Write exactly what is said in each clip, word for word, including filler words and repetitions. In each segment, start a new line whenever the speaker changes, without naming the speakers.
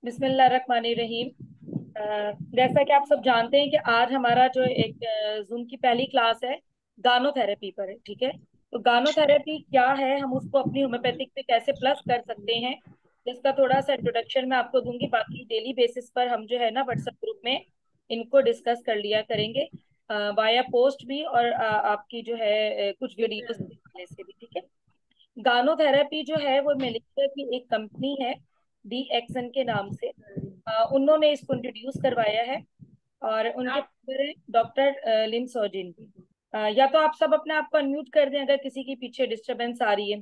बिस्मिल्लाहिर्रहमानिर्रहीम। अ, जैसा कि आप सब जानते हैं कि आज हमारा जो एक जूम की पहली क्लास है गानो थेरेपी पर है। ठीक है, तो गानो थेरेपी क्या है, हम उसको अपनी होम्योपैथिक पे कैसे प्लस कर सकते हैं, जिसका थोड़ा सा इंट्रोडक्शन मैं आपको दूंगी। बाकी डेली बेसिस पर हम जो है ना व्हाट्सएप ग्रुप में इनको डिस्कस कर लिया करेंगे, वाया पोस्ट भी और अ, आपकी जो है अ, कुछ वीडियोस के हवाले से भी। ठीक है, गानो थेरेपी जो है वो मलेशिया की एक कंपनी है, डी एक्सन के नाम से। अ, उन्होंने इसको इंट्रोड्यूस करवाया है और उनके फादर है डॉक्टर लिम सोजिन। अ, या तो आप सब अपने आप को अनम्यूट कर दें अगर किसी की पीछे डिस्टरबेंस आ रही है।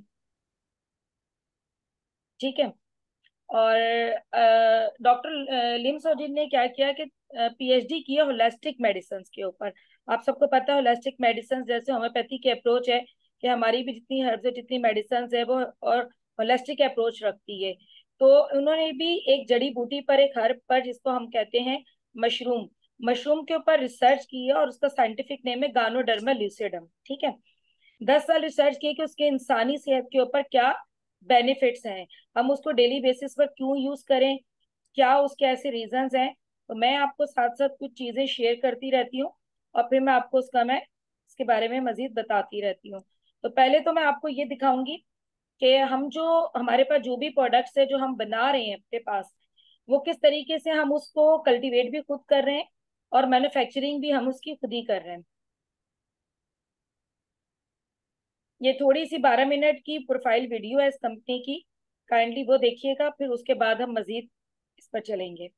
ठीक है, और डॉक्टर लिम सोजिन ने क्या किया कि पीएचडी की है होलिस्टिक मेडिसिन के ऊपर। आप सबको पता है होलिस्टिक मेडिसिन जैसे होम्योपैथी की अप्रोच है कि हमारी भी जितनी हर्ब्स जितनी मेडिसिन है वो और होलिस्टिक अप्रोच रखती है। तो उन्होंने भी एक जड़ी बूटी पर, एक हर्ब पर जिसको हम कहते हैं मशरूम, मशरूम के ऊपर रिसर्च की है और उसका साइंटिफिक नेम है गानोडर्मा ल्यूसिडम। ठीक है, दस साल रिसर्च किए कि उसके इंसानी सेहत के ऊपर क्या बेनिफिट्स हैं, हम उसको डेली बेसिस पर क्यों यूज करें, क्या उसके ऐसे रीजंस हैं। तो मैं आपको साथ साथ कुछ चीजें शेयर करती रहती हूँ और फिर मैं आपको उसका मैं इसके बारे में मजीद बताती रहती हूँ। तो पहले तो मैं आपको ये दिखाऊंगी कि हम जो हमारे पास जो भी प्रोडक्ट्स है जो हम बना रहे हैं अपने पास, वो किस तरीके से हम उसको कल्टीवेट भी खुद कर रहे हैं और मैन्युफैक्चरिंग भी हम उसकी खुद ही कर रहे हैं। ये थोड़ी सी बारह मिनट की प्रोफाइल वीडियो है इस कंपनी की, काइंडली वो देखिएगा, फिर उसके बाद हम मजीद इस पर चलेंगे।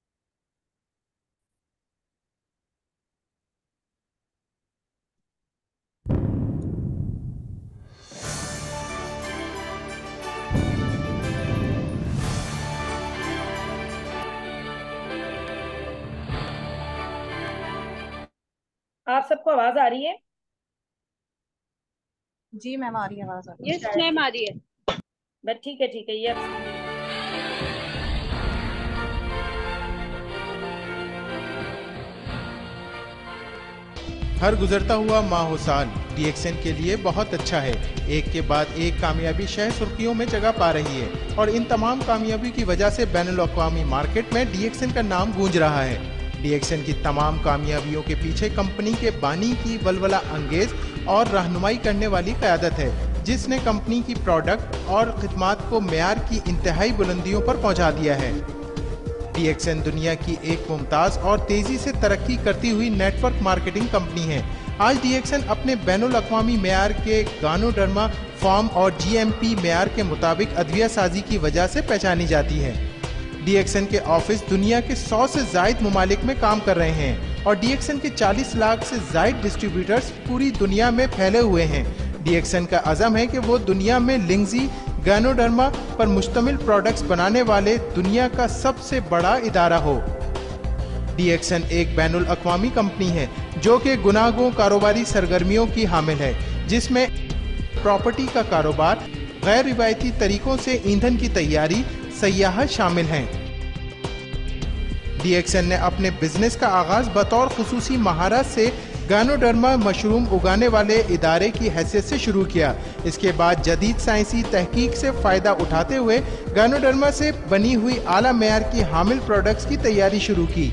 आप सबको आवाज आ रही है?
जी मैम, आ रही है आवाज। आ रही
यस मैम, आ रही है।
बस ठीक है, ठीक है, ये अब
हर गुजरता हुआ माह साल डीएक्सएन के लिए बहुत अच्छा है। एक के बाद एक कामयाबी शह सुर्खियों में जगह पा रही है और इन तमाम कामयाबी की वजह से बैनुल-अक़वामी मार्केट में डीएक्सएन का नाम गूंज रहा है। डीएक्सएन की तमाम कामयाबियों के पीछे कंपनी के बानी की वलवला अंगेज और रहनुमाई करने वाली क़यादत है, जिसने कंपनी की प्रोडक्ट और खिदमात को मेयार की इंतहाई बुलंदियों पर पहुंचा दिया है। डीएक्सएन दुनिया की एक मुमताज और तेजी से तरक्की करती हुई नेटवर्क मार्केटिंग कंपनी है। आज डीएक्सएन अपने बैनुल अक़वामी मेयार के गानोडर्मा फॉर्म और जीएमपी मेयार के मुताबिक अदविया साजी की वजह से पहचानी जाती है। डीएक्सएन के ऑफिस दुनिया के सौ से जायद ममालिक में काम कर रहे हैं और डीएक्सएन के चालीस लाख से जायद डिस्ट्रीब्यूटर्स पूरी दुनिया में फैले हुए हैं। डीएक्सएन का अज़म है कि वो दुनिया में लिंगजी गानोडर्मा पर मुश्तमिल प्रोडक्ट्स बनाने वाले दुनिया का सबसे बड़ा इदारा हो। डीएक्सएन एक बैनुल अक़वामी कंपनी है जो कि गुनागों कारोबारी सरगर्मियों की हामिल है, जिसमें प्रॉपर्टी का कारोबार, गैर रिवायती तरीकों से ईंधन की तैयारी, सयाहत शामिल हैं। डीएक्सएन ने अपने बिजनेस का आगाज बतौर खुसूसी महारत से गानोडर्मा मशरूम उगाने वाले इदारे की हैसियत से शुरू किया। इसके बाद जदीद साइंसी तहकीक से फायदा उठाते हुए गानोडर्मा से बनी हुई आला मेयार की हामिल प्रोडक्ट्स की तैयारी शुरू की।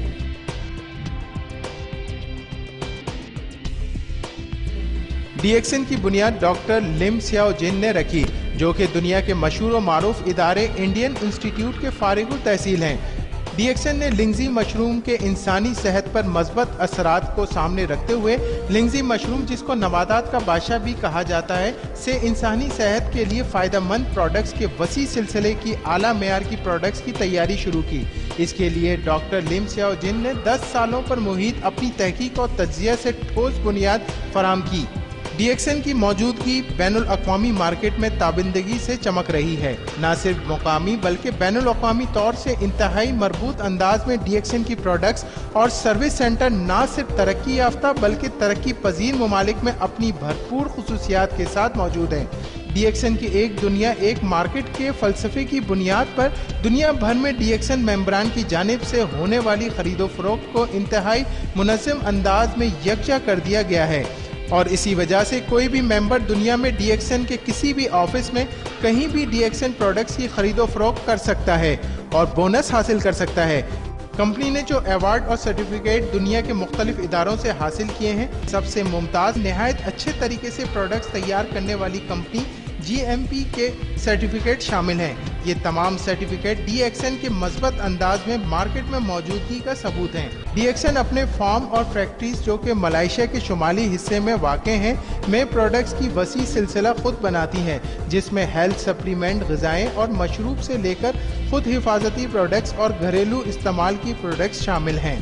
डीएक्सएन की बुनियाद डॉक्टर लिम सियाओ जिन ने रखी, जो कि दुनिया के मशहूर और मारूफ इदारे इंडियन इंस्टीट्यूट के फारिगुल तहसील हैं। डीएक्सएन ने लिंगजी मशरूम के इंसानी सेहत पर मस्बत असरात को सामने रखते हुए लिंगजी मशरूम, जिसको नबातात का बादशाह भी कहा जाता है, से इंसानी सेहत के लिए फ़ायदेमंद प्रोडक्ट्स के वसी सिलसिले की आला मेयार की प्रोडक्ट्स की तैयारी शुरू की। इसके लिए डॉक्टर लिम सियाओ जिन ने दस सालों पर मुहित अपनी तहकीक और तज्जिया से ठोस बुनियाद फराम की। डीएक्सएन की मौजूदगी बैनुल अक़वामी मार्केट में ताबिंदगी से चमक रही है। न सिर्फ मुकामी बल्कि बैनुल अक़वामी तौर से इंतहाई मरबूत अंदाज में डीएक्सएन की प्रोडक्ट्स और सर्विस सेंटर न सिर्फ तरक्की याफ्ता बल्कि तरक्की पजीर ममालिक में अपनी भरपूर खुसूसियात के साथ मौजूद हैं। डीएक्सएन की एक दुनिया एक मार्केट के फलसफे की बुनियाद पर दुनिया भर में डीएक्सएन मेंबरान की जानिब से होने वाली खरीदो फरोख्त को इंतहाई मुनज़्ज़म अंदाज में यकजा कर दिया गया है। और इसी वजह से कोई भी मेंबर दुनिया में डी एक्स एन के किसी भी ऑफिस में कहीं भी डी एक्स एन प्रोडक्ट्स की खरीदो फरोख्त कर सकता है और बोनस हासिल कर सकता है। कंपनी ने जो अवार्ड और सर्टिफिकेट दुनिया के मुख्तलिफ इदारों से हासिल किए हैं, सबसे मुमताज़ निहायत अच्छे तरीके से प्रोडक्ट्स तैयार करने वाली कंपनी जी एम पी के सर्टिफिकेट शामिल हैं। ये तमाम सर्टिफिकेट डी एक्स एन के मजबूत अंदाज में मार्केट में मौजूदगी का सबूत हैं। डी एक्स एन अपने फार्म और फैक्ट्रीज जो कि मलेशिया के शुमाली हिस्से में वाक़ हैं में प्रोडक्ट्स की वसी सिलसिला खुद बनाती हैं, जिसमें हेल्थ सप्लीमेंट, ग़िज़ाएँ और मशरूब से लेकर खुद हिफाजती प्रोडक्ट्स और घरेलू इस्तेमाल की प्रोडक्ट्स शामिल हैं।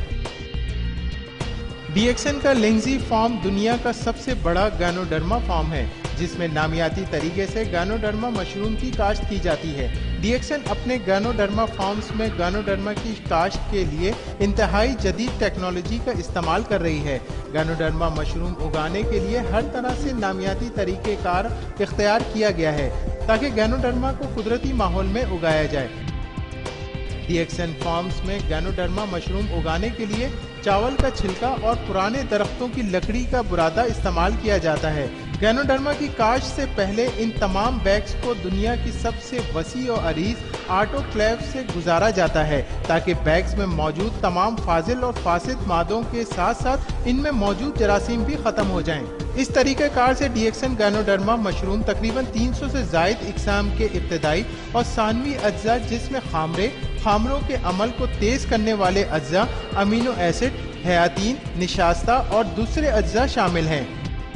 डी एक्स एन का लिंगजी फार्म दुनिया का सबसे बड़ा गैनोडर्मा फार्म है, जिसमें नामियाती तरीके से गैनोडर्मा मशरूम की काश्त की जाती है। डी एक्स एन अपने गैनोडर्मा फार्म्स में गैनोडर्मा की काश्त के लिए इंतहाई जदीद टेक्नोलॉजी का इस्तेमाल कर रही है। गैनोडर्मा मशरूम उगाने के लिए हर तरह से नामियाती तरीक़ेकार इख्तियार किया गया है ताकि गैनोडर्मा को कुदरती माहौल में उगाया जाए। डी एक्स एन फार्म्स में गैनोडर्मा मशरूम उगाने के लिए चावल का छिलका और पुराने दरख्तों की लकड़ी का बुरादा इस्तेमाल किया जाता है। गैनोडर्मा की काश्त से पहले इन तमाम बैग्स को दुनिया की सबसे वसी और अरीज ऑटोक्लेव से गुजारा जाता है ताकि बैग्स में मौजूद तमाम फाजिल और फासिद मादों के साथ साथ इनमें मौजूद जरासीम भी ख़त्म हो जाएं। इस तरीक़ेकार से D X N Ganoderma mushroom तकरीबन तीन सौ से ज़ायद इकसाम के इब्तदाई और सानवी अज्जा, जिसमें खामरे, खामरों के अमल को तेज़ करने वाले अज्जा, अमीनो एसिड, हयातीन, निशास्ता और दूसरे अज्जा शामिल हैं।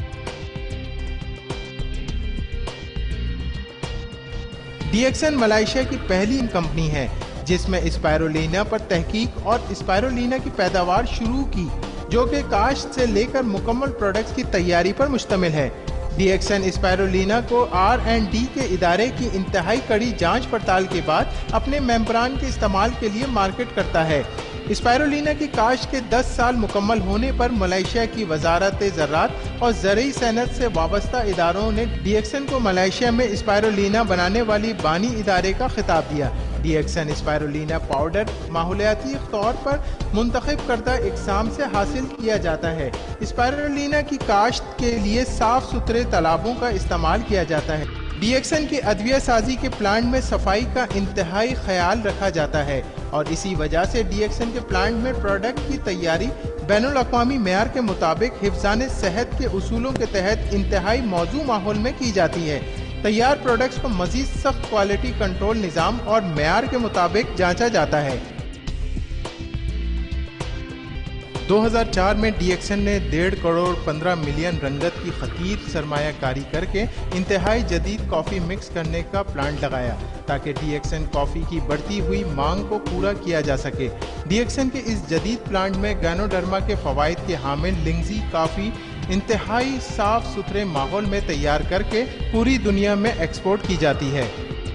डी एक्स एन मलेशिया की पहली कंपनी है जिसमें स्पायरुलिना पर तहकीक और स्पायरुलिना की पैदावार शुरू की, जो कि काश्त से लेकर मुकम्मल प्रोडक्ट्स की तैयारी पर मुश्तमिल है। डी एक्स एन स्पायरुलिना को आर एंड डी के इदारे की इंतहाई कड़ी जांच पड़ताल के बाद अपने मेम्बरान के इस्तेमाल के लिए मार्केट करता है। स्पायरुलिना की काश्त के दस साल मुकम्मल होने पर मलेशिया की वजारत ज़राअत और ज़रई सनत से वाबस्ता इदारों ने डी एक्स एन को मलेशिया में स्पायरुलिना बनाने वाली बानी इदारे का खिताब दिया। D X N spirulina powder माहौलियाती तौर पर मुंतखब करदा इकसाम से हासिल किया जाता है। स्पायरुलिना की काश्त के लिए साफ सुथरे तालाबों का इस्तेमाल किया जाता है। डी एक्स एन की अदविया साजी के प्लांट में सफाई का इंतहाई ख्याल रखा जाता है और इसी वजह से डी एक्स एन के प्लांट में प्रोडक्ट की तैयारी बैनुल अक़वामी मेयार के मुताबिक हिफ्ज़ान सेहत के उसूलों के तहत इंतहाई मौजू माहौल में की जाती है। तैयार प्रोडक्ट्स को मज़ीद सख्त क्वालिटी कंट्रोल निज़ाम और मेयार के मुताबिक जांचा जाता है। दो हज़ार चार में डी एक्स एन ने डेढ़ करोड़ पंद्रह मिलियन रंगत की खतीर सरमायाकारी करके इंतहाई जदीद कॉफ़ी मिक्स करने का प्लांट लगाया ताकि डी एक्स एन कॉफ़ी की बढ़ती हुई मांग को पूरा किया जा सके। डी एक्स एन के इस जदीद प्लांट में गैनोडर्मा के फ़वाइद के हामिल लिंगजी कॉफ़ी इंतहाई साफ सुथरे माहौल में तैयार करके पूरी दुनिया में एक्सपोर्ट की जाती है।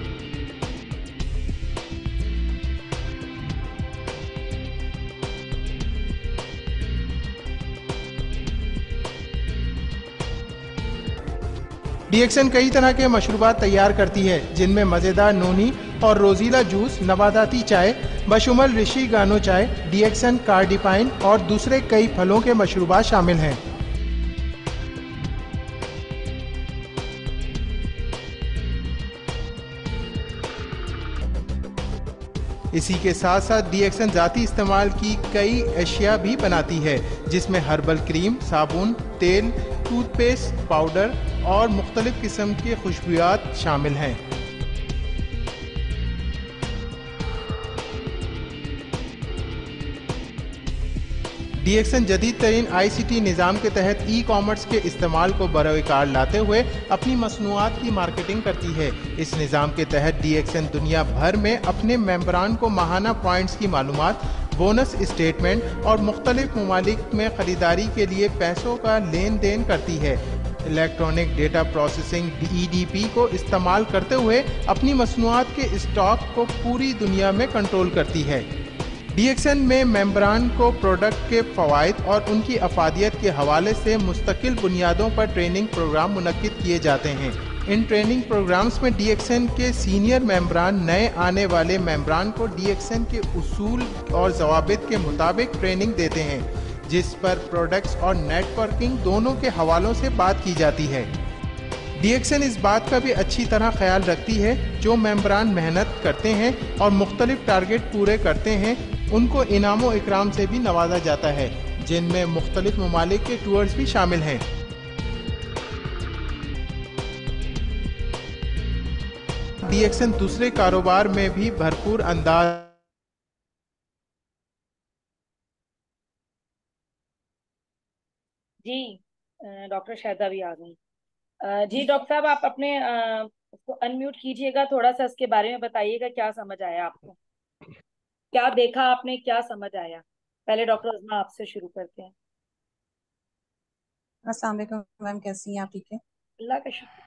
डी एक्स एन कई तरह के मशरूबात तैयार करती है जिनमें मज़ेदार नोनी और रोज़ीला जूस, नबाताती चाय बशुमल ऋषि गानो चाय, डी एक्स एन कार्डिपाइन और दूसरे कई फलों के मशरूबात शामिल हैं। इसी के साथ साथ डी एक्स एन ज़ाती इस्तेमाल की कई अशिया भी बनाती है जिसमें हर्बल क्रीम, साबुन, तेल, टूथपेस्ट, पाउडर और मुख्तलिफ किस्म के खुशबुयात शामिल हैं। डी एक्स एन जदीद तरीन आई सी टी निज़ाम के तहत ई कॉमर्स के इस्तेमाल को बरवकार लाते हुए अपनी मसनूआत की मार्केटिंग करती है। इस निज़ाम के तहत डी एक्स एन दुनिया भर में अपने मेम्बरान को माहाना पॉइंट्स की मालूमात, बोनस स्टेटमेंट और मुख्तलिफ ममालिक में ख़रीदारी के लिए पैसों का लेन देन करती है। Electronic data processing E D P को इस्तेमाल करते हुए अपनी मसनूआत के स्टॉक को पूरी दुनिया में कंट्रोल करती है। डी एक्स एन में मेम्बरान को प्रोडक्ट के फ़वाइद और उनकी अफादियत के हवाले से मुस्तकिल बुनियादों पर ट्रेनिंग प्रोग्राम मुनक्किद किए जाते हैं। इन ट्रेनिंग प्रोग्राम्स में डी एक्स एन के सीनियर मेम्बरान नए आने वाले मेम्बरान को डी एक्स एन के उसूल और ज़वाबित के मुताबिक ट्रेनिंग देते हैं। जिस पर प्रोडक्ट्स और नेटवर्किंग दोनों के हवालों से बात की जाती है। डीएक्सएन इस बात का भी अच्छी तरह ख्याल रखती है जो मेंबरान मेहनत करते हैं और मुख्तलिफ टारगेट पूरे करते हैं उनको इनामो इकराम से भी नवाजा जाता है, जिनमें मुख्तलिफ ममालिक के टूर्स भी शामिल हैं। डीएक्सएन दूसरे कारोबार में भी भरपूर अंदाज
जी डॉक्टर शाहिदा भी आ गई। अ, जी डॉक्टर साहब, आप अपने अ, उसको अनम्यूट कीजिएगा, थोड़ा सा इसके बारे में बताइएगा, क्या समझ आया आपको, क्या देखा आपने, क्या समझ आया। पहले डॉक्टर उस्मा आपसे शुरू करते हैं।
अस्सलाम वालेकुम मैम, कैसी हैं आप? ठीक है।
अल्लाह का शुक्र।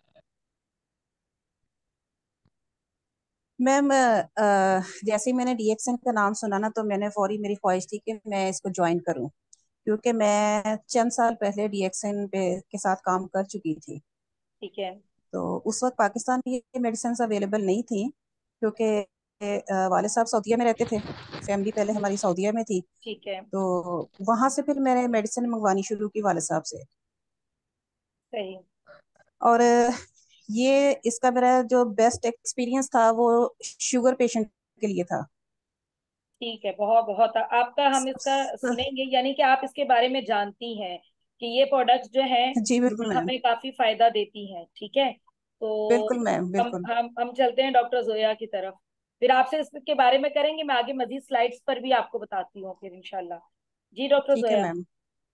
मैम अ, जैसे ही मैंने डीएक्सएन का नाम सुना ना तो मैंने फौरी मेरी ख्वाहिश थी कि मैं इसको ज्वाइन करूं, क्योंकि मैं चंद साल पहले डीएक्सएन पे के साथ काम कर चुकी थी।
ठीक है।
तो उस वक्त पाकिस्तान में ये मेडिसिन अवेलेबल नहीं थी, क्योंकि अ, वाले साहब सऊदीया में रहते थे। फैमिली पहले हमारी सऊदीया में थी।
ठीक है।
तो वहां से फिर मैंने मेडिसिन मंगवानी शुरू की वाले साहब से।
सही।
और ये इसका मेरा जो बेस्ट एक्सपीरियंस था वो शुगर पेशेंट के लिए था।
ठीक है, बहुत बहुत आपका हम इसका सुनेंगे, यानी कि आप इसके बारे में जानती हैं कि ये प्रोडक्ट्स जो हैं
जी बिल्कुल मैम।
हमें काफी फायदा देती हैं। ठीक है, तो
बिल्कुल मैम
हम
बिल्कुल।
हम हम चलते हैं डॉक्टर जोया की तरफ। फिर आपसे इसके बारे में करेंगे, मैं आगे मजीद स्लाइड्स पर भी आपको बताती हूँ फिर इंशाल्लाह। जी डॉक्टर
ठीक है
जोया।
मैम।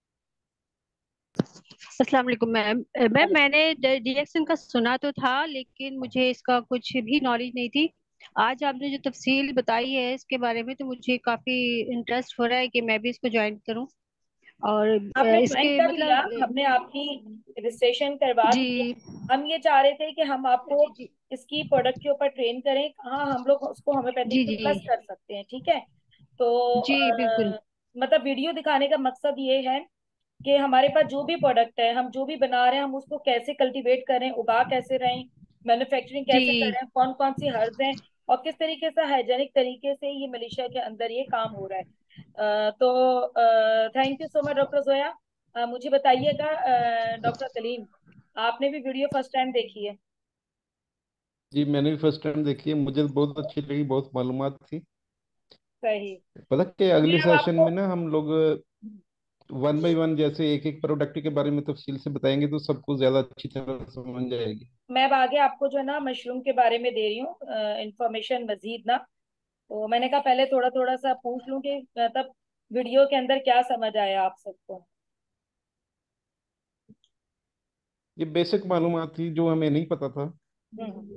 अस्सलाम वालेकुम मैम। अ, मैम मैंने डीएक्सन का सुना तो था, लेकिन मुझे इसका कुछ भी नॉलेज नहीं थी। आज आपने जो तफसील बताई है इसके बारे में, तो मुझे काफी इंटरेस्ट हो रहा है कि मैं भी इसको ज्वाइन करूं। और अ,
आपने ज्वाइन
इसके
कर लिया,
मतलब अ,
हमने आपकी रजिस्ट्रेशन करवा दी है।
जी
हम ये चाह रहे थे कि हम आपको
जी जी
इसकी प्रोडक्ट के ऊपर ट्रेन करें, कहाँ हम लोग उसको होम्योपैथिक
जी
पे
जी
प्लस कर सकते हैं। ठीक है, तो
जी बिल्कुल।
अ, मतलब वीडियो दिखाने का मकसद ये है कि हमारे पास जो भी प्रोडक्ट है, हम जो भी बना रहे हैं, हम उसको कैसे कल्टीवेट करें, उगा कैसे रहे, मैन्युफैक्चरिंग कैसे कर
जी
रहे हैं, कौन कौन सी हर्ब्स हैं, और किस तरीके से हाइजेनिक तरीके से ये मलेशिया के अंदर ये काम हो रहा है। अ, तो thank you so much doctor Zoya. अ, मुझे बताइएगा डॉक्टर सलीम, आपने भी वीडियो फर्स्ट टाइम देखी है?
जी मैंने भी फर्स्ट टाइम देखी है, मुझे बहुत अच्छी लगी, बहुत मालूमात थी।
सही।
पता कि
मैं
अगले
अब
सेशन
आपको
में ना हम लोग वन बाय वन जैसे एक एक प्रोडक्ट के बारे में तफसील से बताएंगे तो सबको ज्यादा अच्छी तरह समझ जाएगी।
मैं अब आगे आपको जो है ना मशरूम के बारे में दे रही हूँ इंफॉर्मेशन मजीद ना। तो मैंने कहा पहले थोड़ा थोड़ा सा पूछ लूं कि मतलब वीडियो के अंदर क्या समझ आया आप सबको।
ये बेसिक मालूमात थी जो हमें नहीं पता था।
हम्म।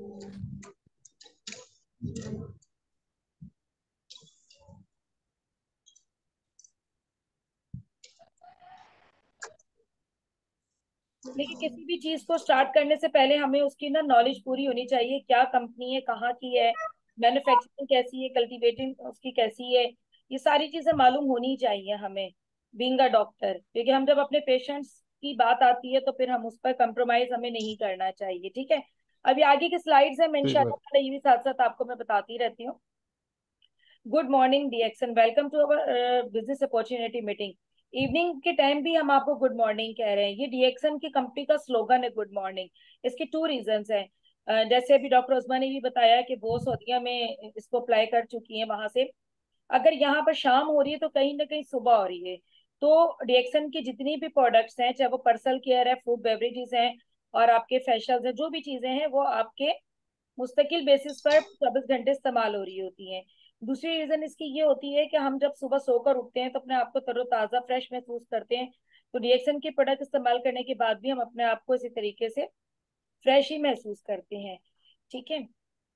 देखिए, किसी भी चीज को स्टार्ट करने से पहले हमें उसकी ना नॉलेज पूरी होनी चाहिए, क्या कंपनी है, कहाँ की है, मैन्युफैक्चरिंग कैसी है, कल्टीवेटिंग उसकी कैसी है, ये सारी चीजें मालूम होनी चाहिए हमें बीइंग अ डॉक्टर। क्योंकि हम जब अपने पेशेंट्स की बात आती है तो फिर हम उस पर कंप्रोमाइज हमें नहीं करना चाहिए। ठीक है, अभी आगे की स्लाइड्स है, मैं
सही बात।
इंशाल्लाह ये भी साथ साथ आपको मैं बताती रहती हूँ। Good morning DXN, welcome to our business opportunity meeting. Evening के टाइम भी हम आपको गुड मॉर्निंग कह रहे हैं, ये डीएक्सन की कंपनी का स्लोगन है गुड मॉर्निंग। इसके टू रीजंस हैं। अ, जैसे अभी डॉक्टर उस्मा ने भी बताया कि वो सऊदीया में इसको अप्लाई कर चुकी हैं, वहां से अगर यहाँ पर शाम हो रही है तो कहीं ना कहीं सुबह हो रही है। तो डीएक्सन की जितनी भी प्रोडक्ट्स हैं, चाहे वो पर्सनल केयर है, फूड बेवरेजेस हैं, और आपके फेशियल्स हैं, जो भी चीजें हैं वो आपके मुस्तकिल बेसिस पर चौबीस घंटे इस्तेमाल हो रही होती हैं। दूसरी रीजन इसकी ये होती है कि हम जब सुबह सोकर उठते हैं तो अपने आप को तरोताजा फ्रेश महसूस करते हैं। तो रिएक्शन की प्रोडक्ट इस्तेमाल करने के बाद भी हम अपने आप को इसी तरीके से फ्रेश ही महसूस करते हैं। ठीक है,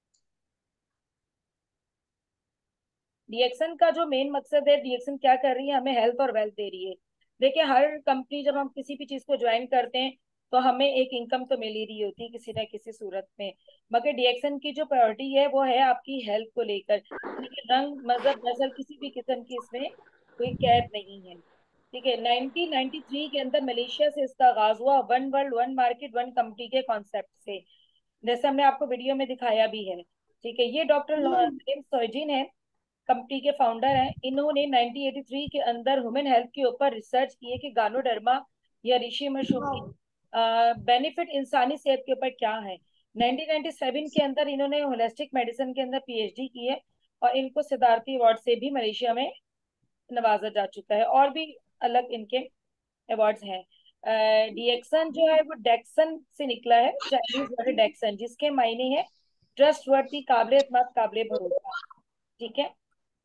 रिएक्शन का जो मेन मकसद है, रिएक्शन क्या कर रही है, हमें हेल्थ और वेल्थ दे रही है। देखिए, हर कंपनी जब हम किसी भी चीज को ज्वाइन करते हैं तो हमें एक इनकम तो मिल ही रही होती है किसी ना किसी सूरत में। मगर डीएक्शन की जो प्रायोरिटी है वो है आपकी हेल्थ को लेकर। देखिए, रंग मजहब नस्ल किसी भी किस्म की इसमें कोई कैद नहीं है। ठीक है, नाइनटीन नाइंटी थ्री के अंदर मलेशिया से इसका आगाज हुआ, one world one market one company के कॉन्सेप्ट से, जैसे हमने आपको वीडियो में दिखाया भी है। ठीक है, ये डॉक्टर सोइजिन है, कंपनी के फाउंडर हैं। इन्होंने नाइनटीन एटी थ्री के अंदर ह्यूमन हेल्थ के ऊपर रिसर्च की है कि गानोडर्मा या ऋषि मशरूम की बेनिफिट इंसानी सेहत के ऊपर क्या है। नाइनटीन नाइंटी सेवन के अंदर इन्होंने होलिस्टिक मेडिसिन के अंदर पीएचडी की है और इनको सिद्धार्थी अवार्ड से भी मलेशिया में नवाजा जा चुका है, और भी अलग इनके अवार्ड्स हैं। डीएक्सन जो है वो डेक्सन से निकला है, चाइनीज वर्ड डेक्सन, जिसके मायने है ट्रस्ट वर्दी, काबिल एतमाद, काबिल भरोसा। ठीक है।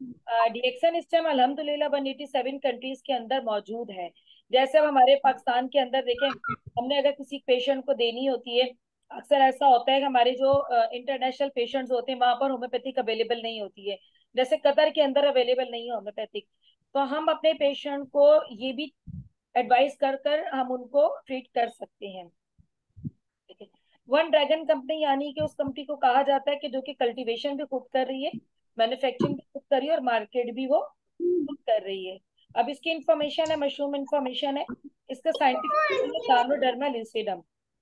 डीएक्सन इस टाइम अल्हम्दुलिल्लाह वन एटी सेवन कंट्रीज के अंदर मौजूद है। जैसे अब हमारे पाकिस्तान के अंदर देखें, हमने अगर किसी पेशेंट को देनी होती है, अक्सर ऐसा होता है कि हमारे जो इंटरनेशनल पेशेंट्स होते हैं वहां पर होम्योपैथिक अवेलेबल नहीं होती है, जैसे कतर के अंदर अवेलेबल नहीं है होम्योपैथिक, तो हम अपने पेशेंट को ये भी एडवाइस कर कर हम उनको ट्रीट कर सकते हैं। ठीक है। वन ड्रैगन कंपनी यानी कि उस कंपनी को कहा जाता है कि जो कि कल्टीवेशन भी खुद कर रही है, मैन्युफैक्चरिंग भी खुद कर रही है और मार्केट भी वो खुद कर रही है। अब इसकी इंफॉर्मेशन है, मशरूम इंफॉर्मेशन है। इसका साइंटिफिक नेम है गानोडर्मा लूसिडम।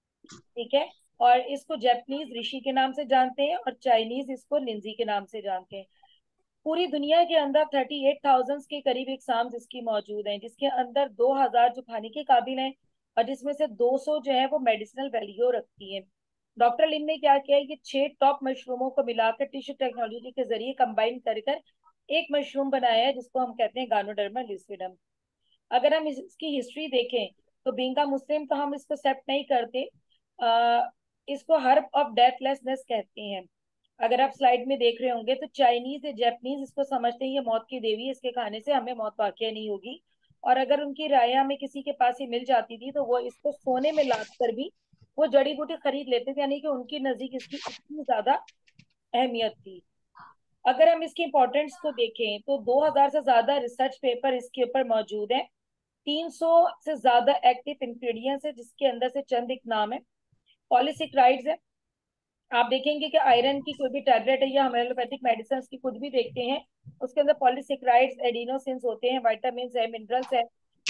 ठीक है। और इसको जापानीज ऋषि के नाम से जानते हैं और चाइनीज इसको लिंजी के नाम से जानते हैं। पूरी दुनिया के अंदर थर्टी एट थाउजेंड के करीब एग्जाम्स इसकी मौजूद हैं, जिसके अंदर दो हजार जो खाने के काबिल हैं और जिसमें से दो सौ जो है वो मेडिसिनल वैल्यू रखती है। डॉक्टर लिम ने क्या किया है, ये छह टॉप मशरूमों को मिलाकर टिश्यू टेक्नोलॉजी के जरिए कंबाइन कर कर एक मशरूम बनाया है, जिसको हम कहते हैं गानोडर्मा लूसिडम। अगर हम इस, इसकी हिस्ट्री देखें तो बीइंग अ मुस्लिम तो हम इसको एक्सेप्ट नहीं करते, आ, इसको हर्ब ऑफ डेथलेसनेस कहते हैं। अगर आप स्लाइड में देख रहे होंगे तो चाइनीज या जापानीज इसको समझते हैं ये मौत की देवी है, इसके खाने से हमें मौत वाकई नहीं होगी। और अगर उनकी राय हमें किसी के पास ही मिल जाती थी तो वो इसको सोने में लाद कर भी वो जड़ी बूटी खरीद लेते थे, यानी कि उनकी नजदीक इसकी इतनी ज्यादा अहमियत थी। अगर हम इसकी इंपॉर्टेंस को देखें तो दो हजार से ज्यादा रिसर्च पेपर इसके ऊपर मौजूद है, तीन सौ से ज्यादा एक्टिव इंग्रेडिएंट्स है, जिसके अंदर से चंद एक नाम है। पॉलीसेक्राइड्स है, आप देखेंगे कि आयरन की कोई भी टैबलेट है या हम एलोपैथिक मेडिसिन की कुछ भी देखते हैं उसके अंदर पॉलीसेक्राइड्स, एडिनोसिन्स होते हैं, विटामिन है, मिनरल्स है,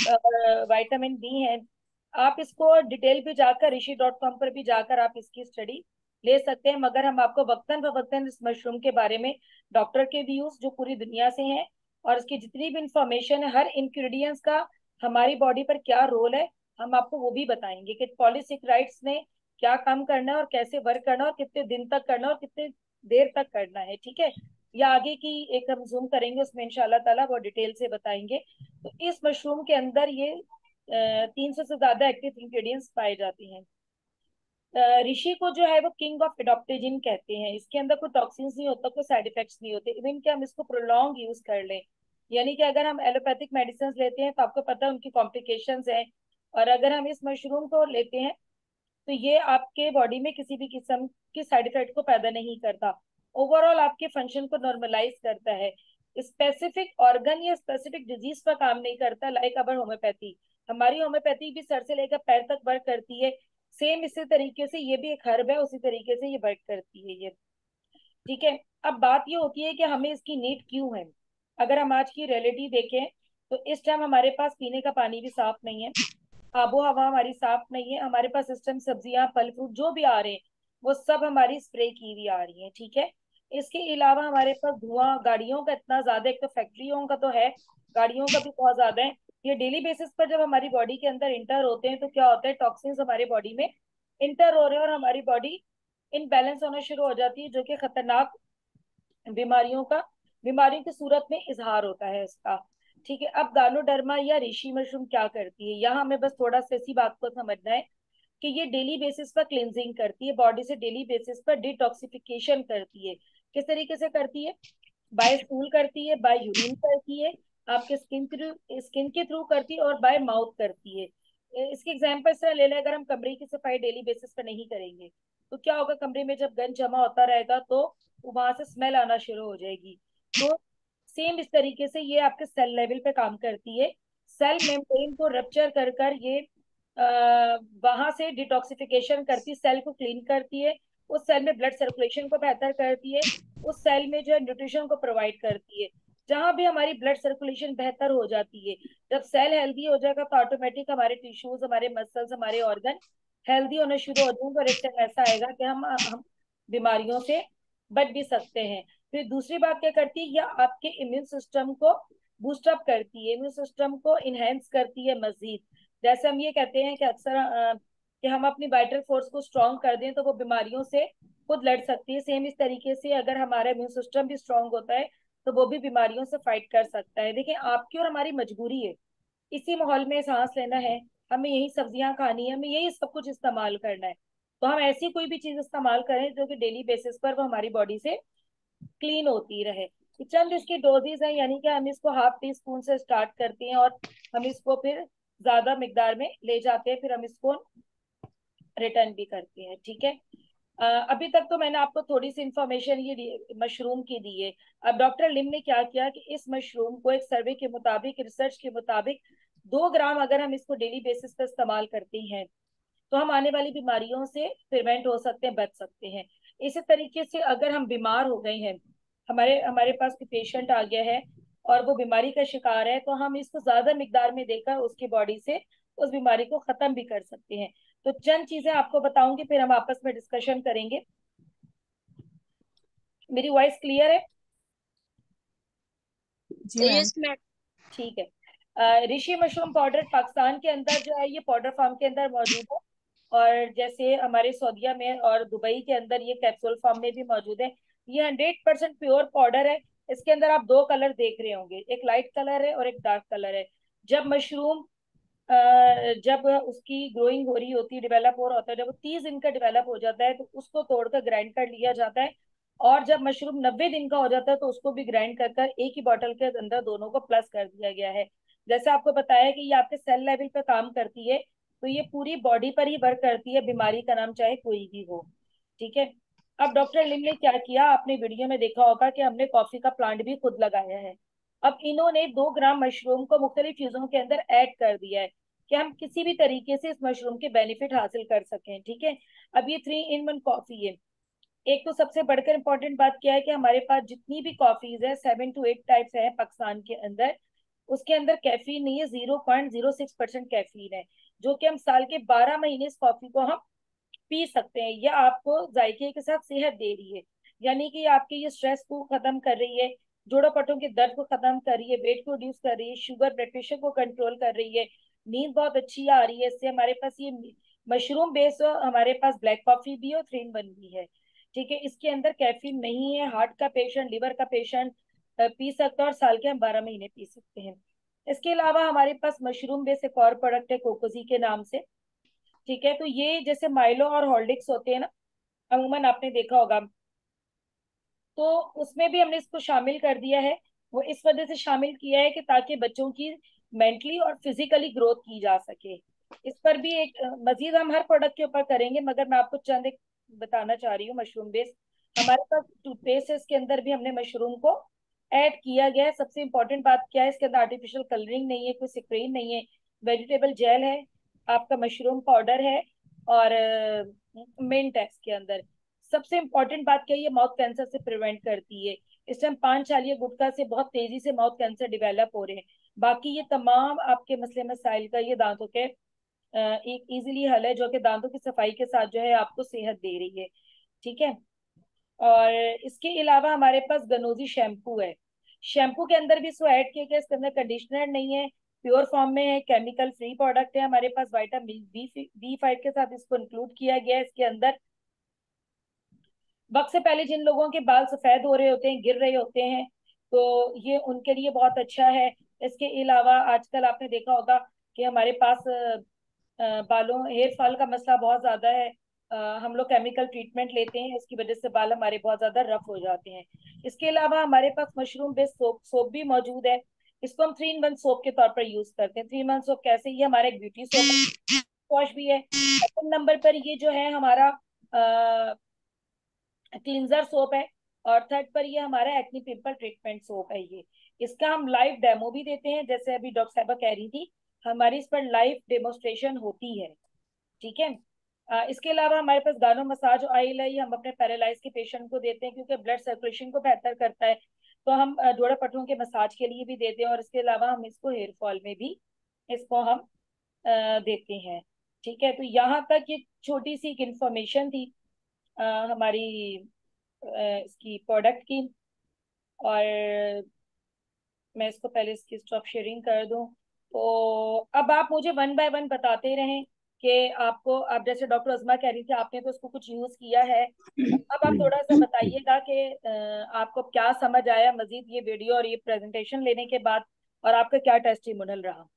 विटामिन बी है। आप इसको डिटेल भी जाकर ऋषि डॉट कॉम पर भी जाकर आप इसकी स्टडी ले सकते हैं, मगर हम आपको वक्तन फवक्तन इस मशरूम के बारे में डॉक्टर के व्यूज जो पूरी दुनिया से हैं और इसकी जितनी भी इंफॉर्मेशन है, हर इंग्रेडिएंट्स का हमारी बॉडी पर क्या रोल है, हम आपको वो भी बताएंगे कि पॉलीसेक्राइड्स ने क्या काम करना है और कैसे वर्क करना है और कितने दिन तक करना है और कितने देर तक करना है। ठीक है। या आगे की एक हम जूम करेंगे उसमें इंशाल्लाह ताला वो डिटेल से बताएंगे। तो इस मशरूम के अंदर ये तीन सौ से ज्यादा एक्टिव इंग्रेडिएंट्स पाए जाते हैं। ऋषि को जो है वो किंग ऑफ एडॉप्टेजिन कहते हैं। इसके अंदर कोई टॉक्सिन्स नहीं होता, कोई साइड इफेक्ट्स नहीं होते, इवन कि हम इसको प्रोलॉन्ग यूज कर लें, यानी कि अगर हम एलोपैथिक मेडिसिन लेते हैं तो आपको पता है उनकी कॉम्प्लिकेशंस हैं, और अगर हम इस मशरूम को लेते हैं तो ये आपके बॉडी में किसी भी किस्म की साइड इफेक्ट को पैदा नहीं करता, ओवरऑल आपके फंक्शन को नॉर्मलाइज करता है। स्पेसिफिक ऑर्गन या स्पेसिफिक डिजीज पर काम नहीं करता, लाइक अवर होम्योपैथी। हमारी होम्योपैथी भी सर से लेकर पैर तक वर्क करती है, सेम इसी तरीके से ये भी एक हर्ब है, उसी तरीके से ये वर्क करती है ये। ठीक है। अब बात ये होती है कि हमें इसकी नीड क्यों है। अगर हम आज की रियलिटी देखें तो इस टाइम हमारे पास पीने का पानी भी साफ नहीं है, आबो हवा हमारी साफ नहीं है, हमारे पास सिस्टम सब्जियां फल फ्रूट जो भी आ रहे हैं वो सब हमारी स्प्रे की हुई आ रही है। ठीक है। इसके अलावा हमारे पास धुआं गाड़ियों का इतना ज्यादा, एक तो फैक्ट्रियों का तो है, गाड़ियों का भी बहुत ज्यादा है। ये डेली बेसिस पर जब हमारी बॉडी के अंदर इंटर होते हैं तो क्या होता है, टॉक्सिन्स हमारे बॉडी में इंटर हो रहे हैं और हमारी बॉडी इनबैलेंस होना शुरू हो जाती है, जो कि खतरनाक बीमारियों का बीमारियों की सूरत में इजहार होता है इसका। ठीक है। अब गानोडर्मा या ऋषि मशरूम क्या करती है, यहाँ हमें बस थोड़ा सा इसी बात को समझना है कि ये डेली बेसिस पर क्लींजिंग करती है बॉडी से, डेली बेसिस पर डिटॉक्सिफिकेशन करती है। किस तरीके से करती है, बाय स्टूल करती है, बाय यूरिन करती है, आपके स्किन थ्रू स्किन के थ्रू करती है और बाय माउथ करती है। इसके एग्जाम्पल से ले लें, अगर हम कमरे की सफाई डेली बेसिस पर नहीं करेंगे तो क्या होगा, कमरे में जब गंद जमा होता रहेगा तो वहां से स्मेल आना शुरू हो जाएगी। तो सेम इस तरीके से ये आपके सेल लेवल पे काम करती है, सेल मेम्ब्रेन को रप्चर कर कर ये वहां से डिटॉक्सिफिकेशन करती है, सेल को क्लीन करती है, उस सेल में ब्लड सर्कुलेशन को बेहतर करती है, उस सेल में जो है न्यूट्रिशन को प्रोवाइड करती है। जहां भी हमारी ब्लड सर्कुलेशन बेहतर हो जाती है, जब सेल हेल्दी हो जाएगा तो ऑटोमेटिक हमारे टिश्यूज, हमारे मसल्स, हमारे ऑर्गन हेल्दी होना शुरू हो जाएंगे और एक टाइम ऐसा आएगा कि हम हम बीमारियों से बच भी सकते हैं। फिर दूसरी बात क्या करती है, यह आपके इम्यून सिस्टम को बूस्ट अप करती है, इम्यून सिस्टम को इनहेंस करती है मजीद। जैसे हम ये कहते हैं कि अक्सर अ, कि हम अपनी वाइटल फोर्स को स्ट्रॉन्ग कर दें तो वो बीमारियों से खुद लड़ सकती है। सेम इस तरीके से अगर हमारा इम्यून सिस्टम भी स्ट्रांग होता है तो वो भी बीमारियों से फाइट कर सकता है। देखिए, आपकी और हमारी मजबूरी है, इसी माहौल में सांस लेना है, हमें यही सब्जियां खानी है, हमें यही सब कुछ इस्तेमाल करना है। तो हम ऐसी कोई भी चीज इस्तेमाल करें जो कि डेली बेसिस पर वो हमारी बॉडी से क्लीन होती रहे। तो चंद इसकी डोजेज हैं, यानी कि हम इसको हाफ टी स्पून से स्टार्ट करते हैं और हम इसको फिर ज्यादा मिकदार में ले जाते हैं, फिर हम इसको रिटर्न भी करते हैं। ठीक है। अ, अभी तक तो मैंने आपको थोड़ी सी इंफॉर्मेशन ये मशरूम की दी है। अब डॉक्टर लिम ने क्या किया कि इस मशरूम को एक सर्वे के मुताबिक, रिसर्च के मुताबिक, दो ग्राम अगर हम इसको डेली बेसिस पर इस्तेमाल करते हैं तो हम आने वाली बीमारियों से प्रिवेंट हो सकते हैं, बच सकते हैं। इसी तरीके से अगर हम बीमार हो गए हैं, हमारे हमारे पास कोई पेशेंट आ गया है और वो बीमारी का शिकार है, तो हम इसको ज्यादा मिकदार में देकर उसकी बॉडी से उस बीमारी को खत्म भी कर सकते हैं। तो चंद चीजें आपको बताऊंगी, फिर हम आपस में डिस्कशन करेंगे। मेरी वॉइस क्लियर है?
जी मैम।
Yes ma'am.
ठीक है। अ, ऋषि मशरूम पाउडर पाकिस्तान के अंदर जो है ये पाउडर फॉर्म के अंदर मौजूद है, और जैसे हमारे सऊदीया में और दुबई के अंदर ये कैप्सूल फॉर्म में भी मौजूद है। ये हंड्रेड परसेंट प्योर पाउडर है। इसके अंदर आप दो कलर देख रहे होंगे, एक लाइट कलर है और एक डार्क कलर है। जब मशरूम जब उसकी ग्रोइंग हो रही होती है, डेवलप हो रहा होता है, जब वो तीस दिन का डेवलप हो जाता है तो उसको तोड़कर ग्राइंड कर लिया जाता है। और जब मशरूम नब्बे दिन का हो जाता है तो उसको भी ग्राइंड कर कर एक ही बॉटल के अंदर दोनों को प्लस कर दिया गया है। जैसे आपको बताया कि ये आपके सेल लेवल पे काम करती है, तो ये पूरी बॉडी पर ही वर्क करती है, बीमारी का नाम चाहे कोई भी हो। ठीक है। अब डॉक्टर लिम ने क्या किया, आपने वीडियो में देखा होगा कि हमने कॉफी का प्लांट भी खुद लगाया है। अब इन्होंने दो ग्राम मशरूम को मुख्तलिफ चीजों के अंदर ऐड कर दिया है कि हम किसी भी तरीके से इस मशरूम के बेनिफिट हासिल कर सकें। ठीक है। अब ये थ्री इन वन कॉफी है। एक तो सबसे बढ़कर इंपॉर्टेंट बात क्या है कि हमारे पास जितनी भी कॉफीज है, सेवन टू एट टाइप्स है पाकिस्तान के अंदर, उसके अंदर कैफीन नहीं है, zero point zero six percent caffeine है, जो कि हम साल के बारह महीने इस कॉफी को हम पी सकते हैं। यह आपको जायके के साथ सेहत दे रही है, यानी कि आपके ये स्ट्रेस को खत्म कर रही है, जोड़ों पटों के दर्द को खत्म कर रही है, वेट को रिड्यूस कर रही है, शुगर ब्लड प्रेशर को कंट्रोल कर रही है, नींद बहुत अच्छी आ रही है इससे। हमारे पास ये मशरूम बेस्ड हमारे पास ब्लैक कॉफी भी है और थ्री इन वन भी है। ठीक है। इसके अंदर कैफीन नहीं है, हार्ट का पेशेंट, लिवर का पेशेंट पी सकता है और साल के हम बारह महीने पी सकते हैं। इसके अलावा हमारे पास मशरूम बेस्ड एक और प्रोडक्ट है कोकोजी के नाम से। ठीक है। तो ये जैसे माइलो और हॉर्लिक्स होते हैं ना, अमूमन आपने देखा होगा, तो उसमें भी हमने इसको शामिल कर दिया है। वो इस वजह से शामिल किया है कि ताकि बच्चों की मेंटली और फिजिकली ग्रोथ की जा सके। इस पर भी एक अ, मजीद हम हर प्रोडक्ट के ऊपर करेंगे, मगर मैं आपको चंद एक बताना चाह रही हूँ। मशरूम बेस्ड हमारे पास टूथपेस्ट है, इसके अंदर भी हमने मशरूम को ऐड किया गया है। सबसे इंपॉर्टेंट बात क्या है, इसके अंदर आर्टिफिशियल कलरिंग नहीं है, कोई स्क्रीन नहीं है, वेजिटेबल जेल है, आपका मशरूम पाउडर है और मिंट है इसके अंदर। सबसे इंपॉर्टेंट बात क्या है, ये माउथ कैंसर से प्रिवेंट करती है। इस टाइम पान चालिया गुटखा से बहुत तेजी से माउथ कैंसर डेवलप हो रहे हैं। बाकी ये तमाम आपके मसले मसाइल का ये दांतों के अ, एक इजीली हल है, जो कि दांतों की सफाई के साथ जो है आपको सेहत दे रही है। ठीक है। और इसके अलावा हमारे पास गनोजी शैम्पू है। शैम्पू के अंदर भी इसको ऐड किया गया, इसके अंदर कंडीशनर नहीं है, प्योर फॉर्म में है, केमिकल फ्री प्रोडक्ट है। हमारे पास विटामिन बी बी फाइव के साथ इसको इंक्लूड किया गया है इसके अंदर। वक्त से पहले जिन लोगों के बाल सफेद हो रहे होते हैं, गिर रहे होते हैं, तो ये उनके लिए बहुत अच्छा है। इसके अलावा आजकल आपने देखा होगा कि हमारे पास अ, अ, बालों हेयर फॉल का मसला बहुत ज्यादा है। अ, हम लोग केमिकल ट्रीटमेंट लेते हैं, इसकी वजह से बाल हमारे बहुत ज्यादा रफ हो जाते हैं। इसके अलावा हमारे पास मशरूम बेस्ड सोप सोप भी मौजूद है। इसको हम थ्री इन वन सोप के तौर पर यूज करते हैं। थ्री इन वन सोप कैसे, ये हमारा एक ब्यूटी सोप वॉश भी है। सेकंड नंबर पर ये जो है हमारा क्लींजर सोप है। और थर्ड पर ये हमारा एक्नी पिंपल ट्रीटमेंट सोप है। ये इसका हम लाइव डेमो भी देते हैं, जैसे अभी डॉक्टर साहबा कह रही थी, हमारी इस पर लाइव डेमोस्ट्रेशन होती है। ठीक है। अ, इसके अलावा हमारे पास गानो मसाज ऑयल है, ये हम अपने पैरालाइज के पेशेंट को देते हैं क्योंकि ब्लड सर्कुलेशन को बेहतर करता है। तो हम अ, जोड़ा पट्टों के मसाज के लिए भी देते हैं, और इसके अलावा हम इसको हेयर फॉल में भी इसको हम अ, देते हैं। ठीक है। तो यहाँ तक ये छोटी सी एक इंफॉर्मेशन थी अ, हमारी अ, इसकी प्रोडक्ट की। और मैं इसको पहले इसकी स्टॉप शेयरिंग कर दूं। तो अब आप मुझे वन बाय वन बताते रहें कि आपको, आप जैसे डॉक्टर अजमा कह रही थी आपने तो उसको कुछ यूज किया है, अब आप थोड़ा सा बताइएगा कि अ, आपको क्या समझ आया मजीद ये वीडियो और ये प्रेजेंटेशन लेने के बाद, और आपका क्या टेस्टिमोनियल रहा।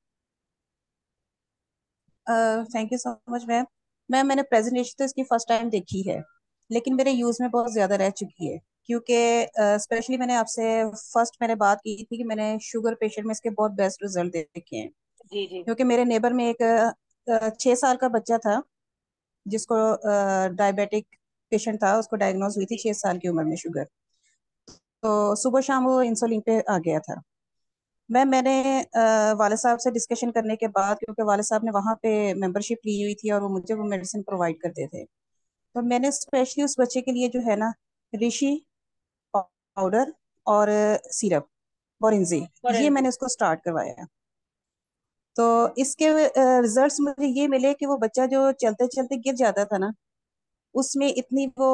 Thank you so much ma'am. Ma'am मैंने प्रेजेंटेशन तो इसकी फर्स्ट टाइम देखी है, लेकिन मेरे यूज में बहुत ज्यादा रह चुकी है, क्योंकि स्पेशली मैंने आपसे फर्स्ट मैंने बात की थी कि मैंने शुगर पेशेंट में इसके बहुत बेस्ट रिजल्ट देखे हैं।
जी जी।
क्योंकि मेरे नेबर में एक अ, छह साल का बच्चा था जिसको डायबिटिक पेशेंट था, उसको डायग्नोज हुई थी
जी
छह साल की उम्र में शुगर। तो सुबह शाम वो इंसुलिन पे आ गया था। मैं मैंने अ, वाले साहब से डिस्कशन करने के बाद, क्योंकि वाले साहब ने वहाँ पे मेंबरशिप ली हुई थी और वो मुझे वो मेडिसिन प्रोवाइड करते थे, तो मैंने स्पेशली उस बच्चे के लिए जो है ना ऋषि पाउडर और सिरप बोरिंजी, ये
फॉरेंसिक।
मैंने उसको स्टार्ट करवाया। तो इसके रिजल्ट्स मुझे ये मिले कि वो बच्चा जो चलते चलते गिर जाता था ना, उसमें इतनी वो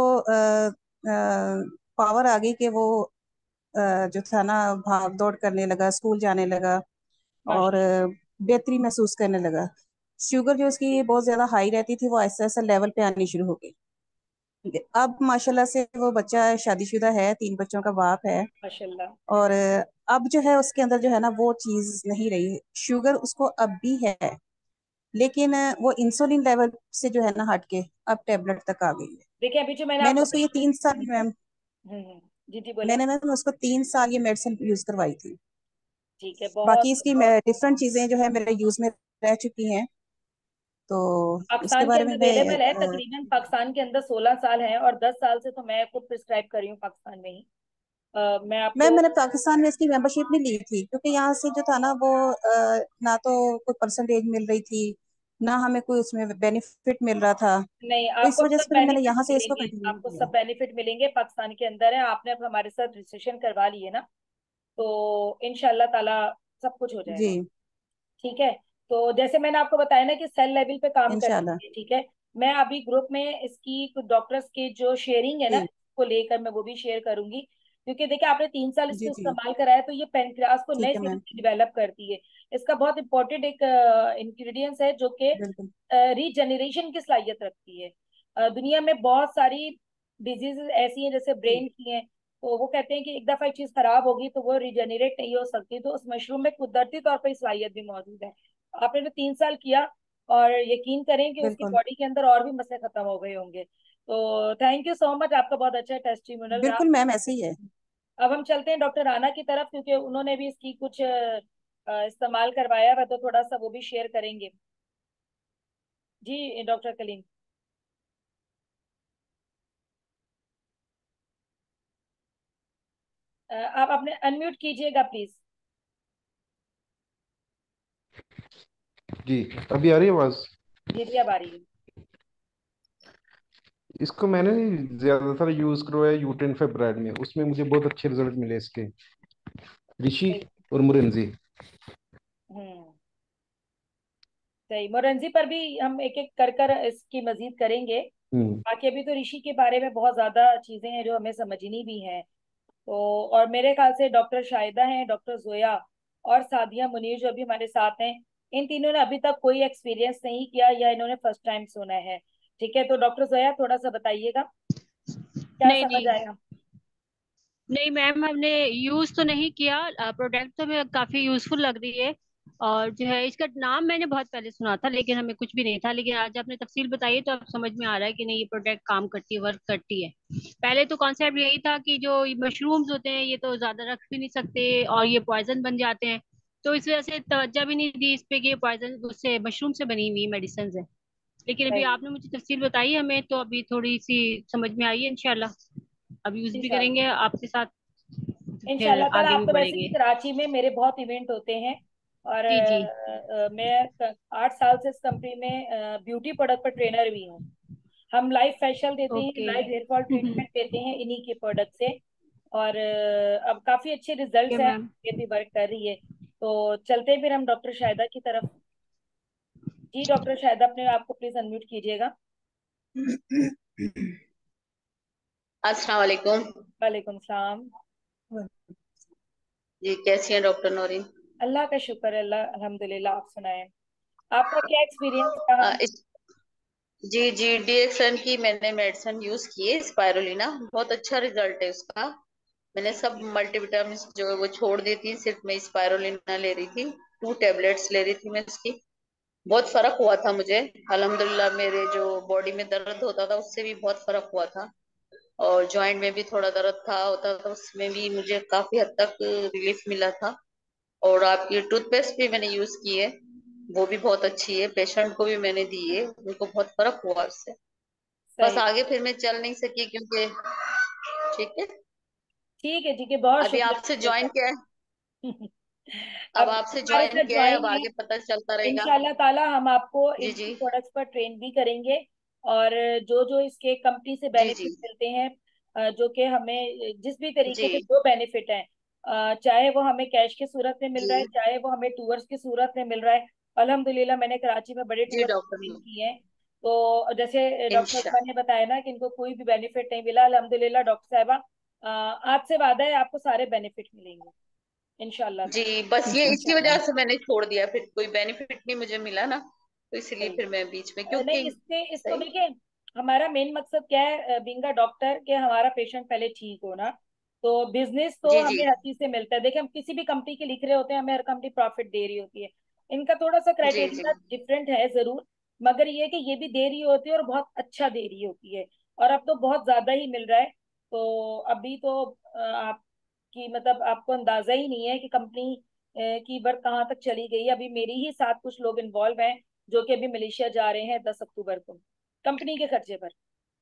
पावर आ गई कि वो अ, जो था ना भाग दौड़ करने लगा, स्कूल जाने लगा और
माशा।
अ, बेहतरी महसूस करने लगा। शुगर जो उसकी बहुत ज्यादा हाई रहती थी वो ऐसा ऐसा लेवल पे आनी शुरू हो गई। अब माशाल्लाह से वो बच्चा शादीशुदा है, तीन बच्चों का बाप है।
माशाल्लाह।
और अ, अब जो है उसके अंदर जो है ना वो चीज नहीं रही, शुगर उसको अब भी है, लेकिन अ, वो इंसुलिन लेवल से जो है ना हट के अब टेबलेट तक आ गई है।
देखिए अभी जो मैंने
मैंने
आपको
उसको ये तीन साल मैम
हम्म हम्म, जी जी बोले।
मैंने मैम उसको तीन साल ये मेडिसिन यूज करवाई थी।
ठीक है, बहुत।
बाकी इसकी डिफरेंट चीजें जो है मेरे यूज में रह चुकी हैं, तो उसके
पाकिस्तान के
बारे
अंदर
में मैं
अवेलेबल है,
अ,
तकरीबन पाकिस्तान के अंदर सोलह साल है, और दस साल से तो मैं खुद प्रिस्क्राइब कर रही हूँ पाकिस्तान में ही। अ, मैं
मैं
आपको
मैंने पाकिस्तान में इसकी मेंबरशिप नहीं ली थी, क्योंकि यहाँ से जो था ना वो अ, ना तो कोई परसेंटेज मिल रही थी, ना हमें कोई उसमें बेनिफिट मिल रहा था।
नहीं,
तो इस
आपको
वजह
सब
से फिर मैंने
बेनिफिट
यहाँ से इसको
मिलेंगे,
कंटिन्यू
आपको
किया।
सब बेनिफिट मिलेंगे, पाकिस्तान के अंदर है, आपने अब हमारे साथ रजिस्ट्रेशन करवा लिए ना, तो इंशाल्लाह ताला सब कुछ हो
जी,
जाएगा। ठीक है। तो जैसे मैंने आपको बताया ना कि सेल लेवल पे काम
इंशाल्लाह।
करेंगे, ठीक है। मैं अभी ग्रुप में इसकी कुछ डॉक्टर्स की जो शेयरिंग है ना,
जी
इसको लेकर मैं वो भी शेयर करूंगी, क्योंकि देखिए आपने तीन साल इसको
जी जी,
इस्तेमाल करा है, तो ये पेनक्रियास को नए
ठीक है
सिरे
मैम,
से डेवलप करती है। इसका बहुत इंपॉर्टेंट एक इंग्रेडिएंट्स है जो कि
बिल्कुल।
रीजनरेशन की सलाहियत रखती है। अ, दुनिया में बहुत सारी डिजीजेस ऐसी हैं जैसे
जी
ब्रेन की हैं, तो वो कहते हैं कि एक दफा एक चीज खराब होगी तो वो रिजेनरेट नहीं हो सकती, तो उस मशरूम में कुदरती तौर पर सलाहियत भी मौजूद है। आपने तो तीन साल किया, और यकीन करें कि उसकी
बिल्कुल
बॉडी के अंदर और भी मसले खत्म हो गए होंगे। तो थैंक यू सो मच, आपका बहुत अच्छा टेस्टिमोनियल रहा।
बिल्कुल मैम, ऐसे ही है।
अब हम चलते हैं डॉक्टर राना की तरफ, क्योंकि उन्होंने भी इसकी कुछ अ, अ, इस्तेमाल करवाया हुआ, तो थोड़ा सा वो भी शेयर करेंगे। जी डॉक्टर कलीम। अ, आप अपने अनम्यूट कीजिएगा प्लीज।
जी, अभी आ रही है आवाज?
जी जी अब आ रही है।
इसको मैंने ज्यादातर यूज करवाया यूटेन फेब्राइड में, उसमें मुझे बहुत अच्छे रिजल्ट मिले इसके, ऋषि
सही।
और मुरंजी।
हम्म। सही, मोरंजी पर भी हम एक एक कर कर इसकी मजीद करेंगे।
हम्म।
बाकी अभी तो ऋषि के बारे में बहुत ज्यादा चीजें हैं जो हमें समझनी भी हैं। तो और मेरे ख्याल से डॉक्टर शाहिदा हैं, डॉक्टर जोया और सादिया मुनीर जो अभी हमारे साथ हैं, इन तीनों ने अभी तक कोई एक्सपीरियंस नहीं किया या इन्होंने फर्स्ट टाइम सुना है। ठीक है, तो डॉक्टर जोया थोड़ा सा बताइएगा क्या
नहीं
समझ
नहीं
आया।
नहीं मैम, हमने यूज तो नहीं किया। प्रोडक्ट तो हमें काफी यूजफुल लग रही है, और जो है इसका नाम मैंने बहुत पहले सुना था, लेकिन हमें कुछ भी नहीं था। लेकिन आज आपने तफसील बताई है तो अब समझ में आ रहा है कि नहीं, ये प्रोडक्ट काम करती है, वर्क करती है। पहले तो कॉन्सेप्ट यही था कि जो मशरूम्स होते हैं ये तो ज्यादा रख भी नहीं सकते और ये पॉइजन बन जाते हैं, तो इस वजह से तवज्जो भी नहीं दी इस पे कि ये पॉइजन उससे मशरूम से बनी हुई मेडिसिन है। लेकिन अभी
सही।
आपने मुझे तफसील बताई हमें, तो अभी थोड़ी सी समझ में आई है इंशाल्लाह। अब यूज भी
इंशाल्लाह।
करेंगे आपके साथ, फिर
इंशाल्लाह ताला,
आगे भी
आप तो वैसे भी
बढ़ेंगे।
कराची में मेरे बहुत इवेंट होते हैं, और
जी जी।
अ, अ, मैं क- आठ साल से इस कंपनी में ब्यूटी प्रोडक्ट पर ट्रेनर भी हूँ। हम लाइव फेशियल देते हैं,
ओके।
लाइव हेयर फॉल
ठीक
ट्रीटमेंट देते हैं इन्हीं के प्रोडक्ट से, और अ, अब काफी अच्छे
है
रिजल्ट्स हैं,
मैम।
ये भी वर्क कर रही है। तो चलते हैं फिर हम डॉक्टर शाहिदा की तरफ। जी डॉक्टर शाहिदा, अपने आप को प्लीज अनम्यूट कीजिएगा।
अस्सलाम वालेकुम।
वालेकुम सलाम।
जी, कैसी हैं डॉक्टर नौरीन?
अल्लाह का शुक्र है, अल्लाह अल्हम्दुलिल्लाह। आप सुनाएं, आपका क्या एक्सपीरियंस रहा?
आ, इस जी जी, डीएक्सन की मैंने मेडिसिन यूज की है, स्पायरुलिना, बहुत अच्छा रिजल्ट है उसका। मैंने
ठीक
सब
है।
मल्टीविटामिन जो है वो छोड़ दी थी, सिर्फ मैं स्पायरुलिना ले रही थी। टू टेबलेट्स ले रही थी मैं इसकी। बहुत फर्क हुआ था मुझे। अल्हम्दुलिल्लाह, मेरे जो बॉडी में दर्द होता था उससे भी बहुत फर्क हुआ था। और जॉइंट में भी थोड़ा दर्द था होता था, उसमें भी मुझे काफी हद तक रिलीफ मिला था। और आपकी टूथपेस्ट भी मैंने यूज की है, वो भी बहुत अच्छी है, पेशेंट को भी मैंने दी है, उनको बहुत फर्क हुआ उससे। बस
सही।
आगे फिर मैं चल नहीं सकी क्योंकि, ठीक है,
ठीक है, ठीक है, बहुत
अभी आपसे
शुक्रिया
ज्वाइन किया है।
जज़ाक।
अब
अब
आपसे
हमारे
ज्वाइन
साथ
किया है, अब
ज्वाइन है।
आगे पता चलता रहेगा।
इंशाल्लाह ताला हम आपको
जी
इन
जी।
प्रोडक्ट्स पर ट्रेन भी करेंगे। और जो जो इसके कंपनी से
जी जी।
बेनिफिट मिलते हैं, अ, जो कि हमें जिस भी तरीके
जी
से जो बेनिफिट है, चाहे वो हमें कैश की सूरत में मिल
जी।
रहा है, चाहे वो हमें टूर्स की सूरत में मिल रहा है। अल्हम्दुलिल्लाह, मैंने कराची में बड़े
जी
टूर
डॉक्टर।
किए हैं। तो जैसे डॉक्टर
इंशा
अकबर ने बताया ना कि इनको कोई भी बेनिफिट नहीं मिला, अल्हम्दुलिल्लाह डॉक्टर साहबा, अ, आज से वादा है आपको सारे बेनिफिट मिलेंगे इंशाल्लाह
जी,
ताला।
बस ये इसी
इंशाल्लाह।
वजह से मैंने छोड़ दिया, फिर कोई बेनिफिट नहीं मुझे मिला ना, तो इसलिए
सही।
फिर मैं बीच में,
अ, नहीं,
क्योंकि
इससे इसको
सही।
देखिए, हमारा मेन मकसद क्या है बीइंग अ डॉक्टर, कि हमारा पेशेंट पहले ठीक हो ना। तो बिजनेस तो
जी जी।
हमें हर चीज से मिलता है। देखिए, हम किसी भी कंपनी के लिख रहे होते हैं, हमें हर कंपनी प्रॉफिट दे रही होती है। इनका थोड़ा सा
जी जी।
क्राइटेरिया डिफरेंट है जरूर, मगर ये है कि ये भी दे रही होती है और बहुत अच्छा दे रही होती है। और अब तो बहुत ज्यादा ही मिल रहा है। तो अभी तो अ, आपकी मतलब आपको अंदाजा ही नहीं है कि कंपनी की वर्क कहाँ तक चली गई है। अभी मेरी ही साथ कुछ लोग इन्वॉल्व हैं, जो कि अभी मलेशिया जा रहे हैं दस अक्टूबर को, कंपनी के खर्चे पर।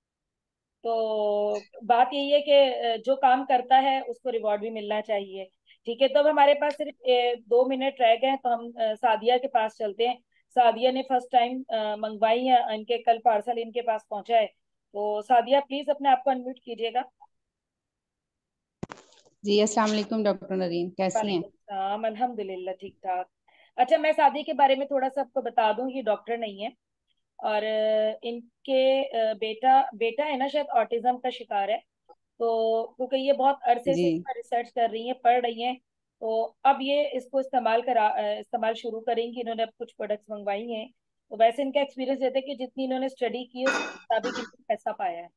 तो बात यही है कि अ, जो काम करता है उसको रिवॉर्ड भी मिलना चाहिए। ठीक है, तो अब हमारे पास सिर्फ अ, दो मिनट रह गए हैं, तो हम अ, सादिया के पास चलते हैं। सादिया ने फर्स्ट टाइम मंगवाई है, इनके कल पार्सल इनके पास पहुंचा है। तो सादिया, प्लीज अपने आप को अनम्यूट कीजिएगा।
जी अस्सलाम वालेकुम डॉक्टर नरीन, कैसी हैं?
वालेकुम सलाम, अल्हम्दुलिल्लाह ठीक ठाक। अच्छा, मैं सादिया के बारे में थोड़ा सा आपको बता दूं, ये डॉक्टर नहीं है। और अ, इनके अ, बेटा बेटा है ना, शायद ऑटिज्म का शिकार है। तो क्योंकि ये बहुत अरसे
जी
से इसका रिसर्च कर रही हैं, पढ़ रही हैं। तो अब ये इसको इस्तेमाल करा अ, इस्तेमाल शुरू करेंगी। इन्होंने अब कुछ प्रोडक्ट्स मंगवाई हैं। तो वैसे इनका एक्सपीरियंस रहता है कि जितनी इन्होंने स्टडी की है उसके मुताबिक इन्होंने पैसा पाया है।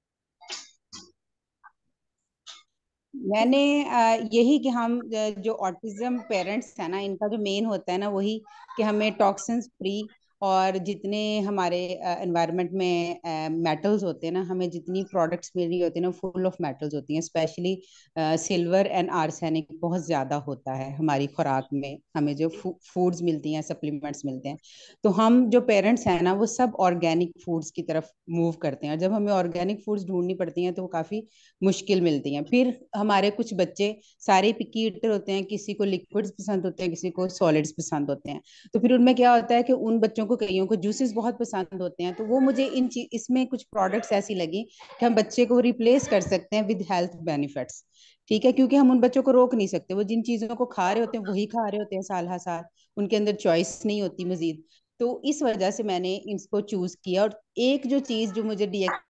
मैंने अ, यही कि हम अ, जो ऑटिज्म पेरेंट्स है ना, इनका जो मेन होता है ना वही कि हमें टॉक्सिन्स फ्री और जितने हमारे एनवायरनमेंट में मेटल्स होते हैं ना, हमें जितनी प्रोडक्ट्स मिल रही होती है ना, फुल ऑफ मेटल्स होती हैं। स्पेशली सिल्वर एंड आर्सेनिक बहुत ज़्यादा होता है हमारी खुराक में, हमें जो फूड्स मिलती हैं, सप्लीमेंट्स मिलते हैं। तो हम जो पेरेंट्स हैं ना, वो सब ऑर्गेनिक फूड्स की तरफ मूव करते हैं। और जब हमें ऑर्गेनिक फूड्स ढूंढनी पड़ती हैं तो वो काफ़ी मुश्किल मिलती हैं। फिर हमारे कुछ बच्चे सारे पिकी ईटर होते हैं, किसी को लिक्विड्स पसंद होते हैं, किसी को सॉलिड्स पसंद होते हैं। तो फिर उनमें क्या होता है कि उन बच्चों को, कईयों को जूसेस बहुत पसंद होते हैं। तो वो मुझे इन चीज इसमें कुछ प्रोडक्ट्स ऐसी लगी कि हम बच्चे को रिप्लेस कर सकते हैं विद हेल्थ बेनिफिट्स। ठीक है, क्योंकि हम उन बच्चों को रोक नहीं सकते, वो जिन चीजों को खा रहे होते हैं वही खा रहे होते हैं साल हर साल, उनके अंदर चॉइस नहीं होती मजीद। तो इस वजह से मैंने इसको चूज किया। और एक जो चीज जो मुझे डी